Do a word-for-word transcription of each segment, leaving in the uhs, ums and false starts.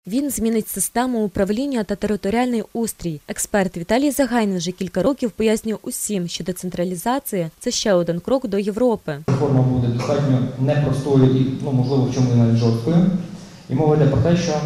Він змінить систему управління та територіальний устрій. Експерт Віталій Загайний вже кілька років пояснює усім, що децентралізація – це ще один крок до Європи. Реформа буде достатньо непростою і, ну, можливо, в чому навіть жорсткою. І мова йде про те, що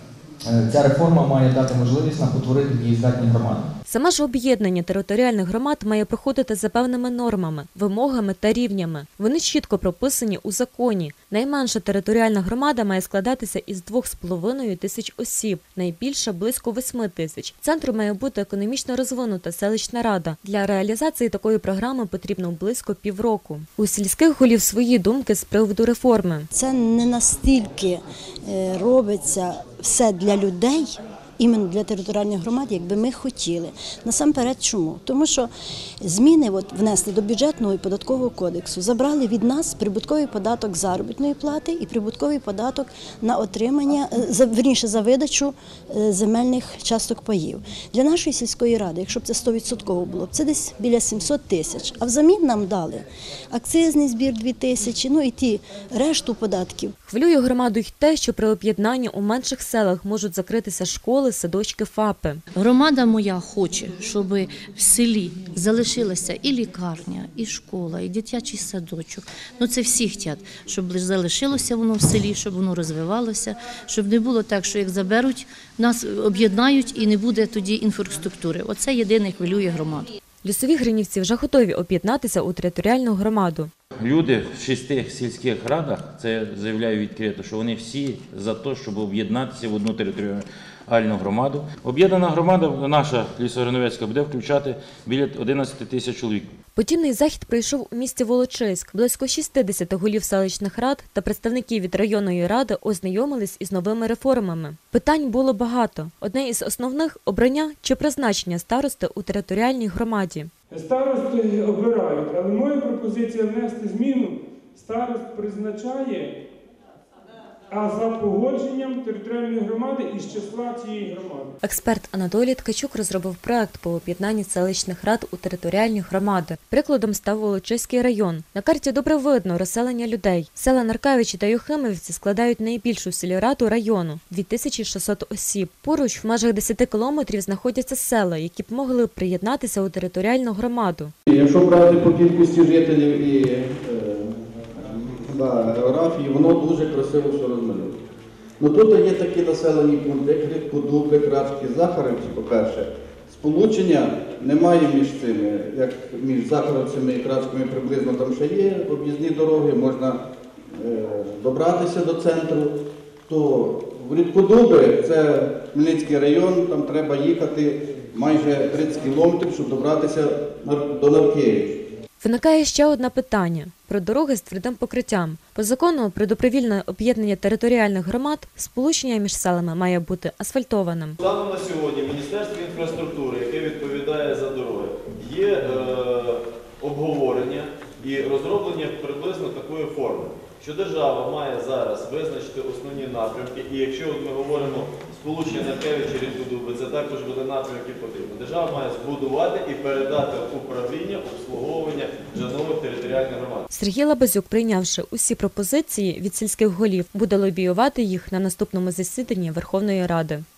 ця реформа має дати можливість нам утворити дієздатні громади. Саме ж об'єднання територіальних громад має проходити за певними нормами, вимогами та рівнями. Вони чітко прописані у законі. Найменша територіальна громада має складатися із двох з половиною тисяч осіб, найбільша – близько восьми тисяч. Центром має бути економічно розвинута селищна рада. Для реалізації такої програми потрібно близько півроку. У сільських голів свої думки з приводу реформи. Це не настільки робиться все для людей, іменно для територіальних громад, як би ми хотіли. Насамперед чому? Тому що зміни от, внесли до бюджетного і податкового кодексу, забрали від нас прибутковий податок заробітної плати і прибутковий податок на отримання, верніше, за видачу земельних часток паїв. Для нашої сільської ради, якщо б це сто відсотків було, це десь біля сімсот тисяч. А взамін нам дали акцизний збір дві тисячі, ну і ті решту податків. Хвилює громаду й те, що при об'єднанні у менших селах можуть закритися школи, садочки, ФАПи. Громада моя хоче, щоб в селі залишилася і лікарня, і школа, і дитячий садочок. Ну це всі хочуть, щоб залишилося воно в селі, щоб воно розвивалося, щоб не було так, що як заберуть, нас об'єднають і не буде тоді інфраструктури. Оце єдине хвилює громаду. Лісові гринівці вже готові об'єднатися у територіальну громаду. Люди в шести сільських радах, це я заявляю відкрито, що вони всі за те, щоб об'єднатися в одну територіальну громаду. Об'єднана громада, наша Лісограновецька, буде включати біля одинадцяти тисяч чоловік. Подібний захід пройшов у місті Волочиськ. Близько шістдесят голів селищних рад та представників від районної ради ознайомились із новими реформами. Питань було багато. Одне із основних – обрання чи призначення старости у територіальній громаді. Старости обирають, але моя пропозиція внести зміну. Старост призначає, а за погодженням територіальної громади із числа цієї громади. Експерт Анатолій Ткачук розробив проект по об'єднанні селищних рад у територіальні громади. Прикладом став Волочиський район. На карті добре видно розселення людей. Села Наркавичі та Юхимівці складають найбільшу сільраду району – дві тисячі шістсот осіб. Поруч в межах десяти кілометрів знаходяться села, які б могли приєднатися у територіальну громаду. Якщо брати по кількості жителів і да, географії, воно дуже красиво все розмалює. Ну тут є такі населені пункти, як Подуби, Крачки, Захарівці, по-перше. Сполучення немає між цими, як між Захарівцями і Крачками приблизно там ще є об'їзні дороги, можна е, добратися до центру. То в Рідкодуби, це Хмельницький район, там треба їхати майже тридцять кілометрів, щоб добратися до Наркевича. Виникає ще одне питання – про дороги з твердим покриттям. По закону про добровільне об'єднання територіальних громад сполучення між селами має бути асфальтованим. Станом на сьогодні Міністерство інфраструктури, яке відповідає за дороги, є е, обговорення і розроблення приблизно такої форми, що держава має зараз визначити основні напрямки, і якщо от ми говоримо сполучення Наркевича, Рідкодуби, це також буде напрямок, який потрібно. Держава має збудувати і передати в управління, обслуговування вже нових територіальних громад. Сергій Лабазюк, прийнявши усі пропозиції від сільських голів, буде лобіювати їх на наступному засіданні Верховної Ради.